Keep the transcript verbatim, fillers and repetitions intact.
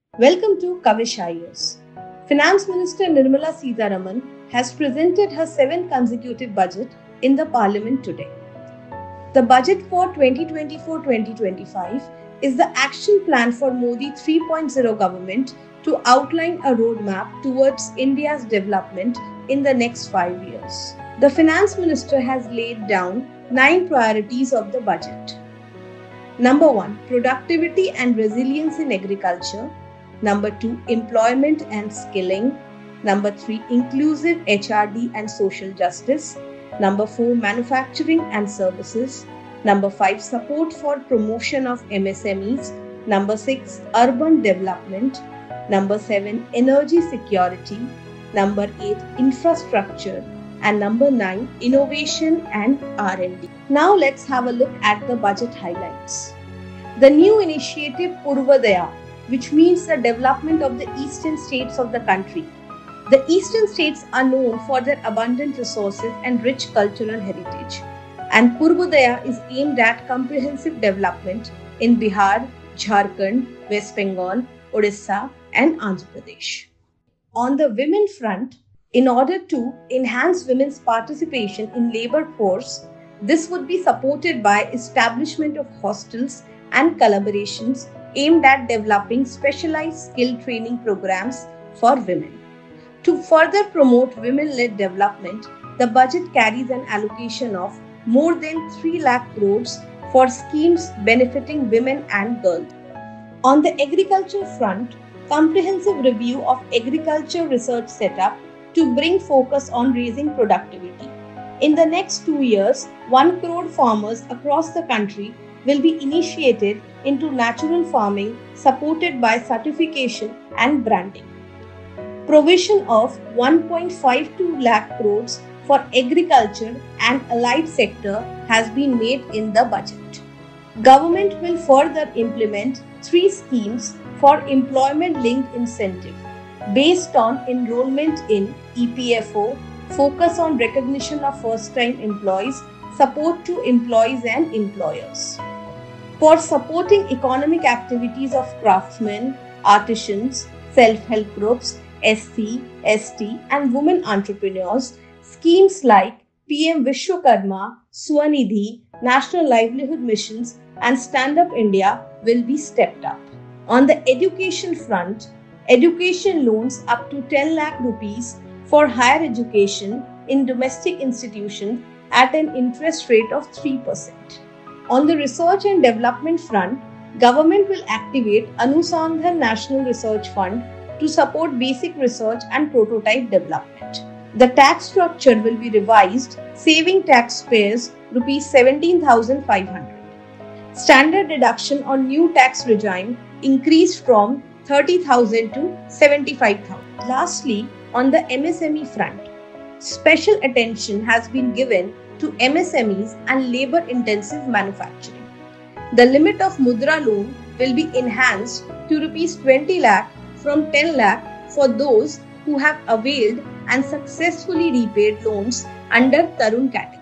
Welcome to Kavish Ayers. Finance Minister Nirmala Sitharaman has presented her seventh consecutive budget in the Parliament today. The budget for twenty twenty-four twenty twenty-five is the action plan for Modi three point oh government to outline a roadmap towards India's development in the next five years. The Finance Minister has laid down nine priorities of the budget. Number one, productivity and resilience in agriculture. Number two, employment and skilling. Number three, inclusive H R D and social justice. Number four, manufacturing and services. Number five, support for promotion of M S M Es. Number six, urban development. Number seven, energy security. Number eight, infrastructure. And number nine, innovation and R and D. Now let's have a look at the budget highlights. The new initiative Purvodaya, which means the development of the eastern states of the country. The eastern states are known for their abundant resources and rich cultural heritage. And Purvodaya is aimed at comprehensive development in Bihar, Jharkhand, West Bengal, Odisha and Andhra Pradesh. On the women front, in order to enhance women's participation in labor force, this would be supported by establishment of hostels and collaborations aimed at developing specialized skill training programs for women. To further promote women-led development, the budget carries an allocation of more than three lakh crores for schemes benefiting women and girls. On the agriculture front, comprehensive review of agriculture research setup to bring focus on raising productivity. In the next two years, one crore farmers across the country will be initiated into natural farming supported by certification and branding. Provision of one point five two lakh crores for agriculture and allied sector has been made in the budget. Government will further implement three schemes for employment-linked incentive based on enrollment in E P F O, focus on recognition of first-time employees, support to employees and employers. For supporting economic activities of craftsmen, artisans, self-help groups, S C, S T and women entrepreneurs, schemes like P M Vishwakarma, Swanidhi, National Livelihood Missions and Stand Up India will be stepped up. On the education front, education loans up to ten lakh rupees for higher education in domestic institutions at an interest rate of three percent. On the research and development front, government will activate Anusandhan National Research Fund to support basic research and prototype development. The tax structure will be revised, saving taxpayers rupees seventeen thousand five hundred. Standard deduction on new tax regime increased from thirty thousand to seventy-five thousand. Lastly, on the M S M E front, special attention has been given to M S M Es and labor-intensive manufacturing. The limit of Mudra loan will be enhanced to rupees twenty lakh from ten lakh for those who have availed and successfully repaid loans under Tarun category.